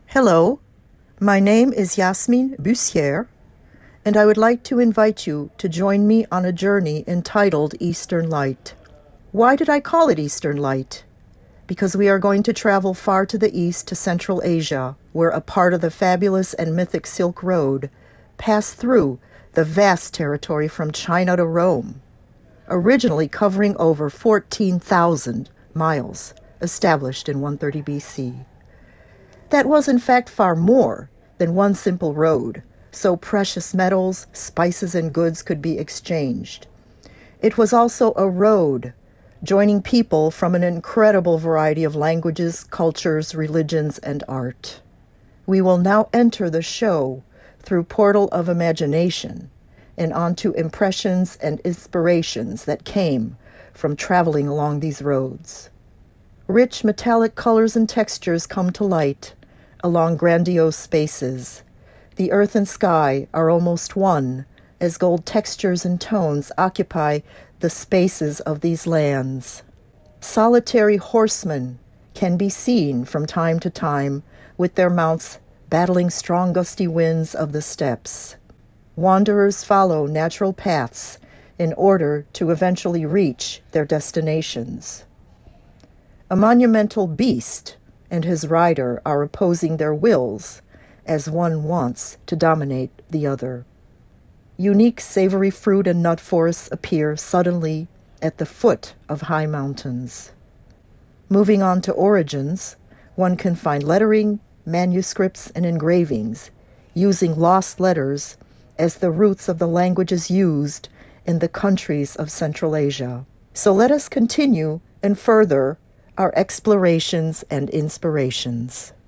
Hello, my name is Yasmin Bussiere, and I would like to invite you to join me on a journey entitled Eastern Light. Why did I call it Eastern Light? Because we are going to travel far to the east to Central Asia, where a part of the fabulous and mythic Silk Road passed through the vast territory from China to Rome, originally covering over 14,000 miles, established in 130 BC. That was in fact far more than one simple road, so precious metals, spices, and goods could be exchanged. It was also a road, joining people from an incredible variety of languages, cultures, religions, and art. We will now enter the show through portal of imagination and onto impressions and inspirations that came from traveling along these roads. Rich metallic colors and textures come to light along grandiose spaces. The earth and sky are almost one, as gold textures and tones occupy the spaces of these lands. Solitary horsemen can be seen from time to time with their mounts battling strong gusty winds of the steppes. Wanderers follow natural paths in order to eventually reach their destinations. A monumental beast and his rider are opposing their wills as one wants to dominate the other. Unique savory fruit and nut forests appear suddenly at the foot of high mountains. Moving on to origins, one can find lettering, manuscripts, and engravings using lost letters as the roots of the languages used in the countries of Central Asia. So let us continue and further our explorations and inspirations.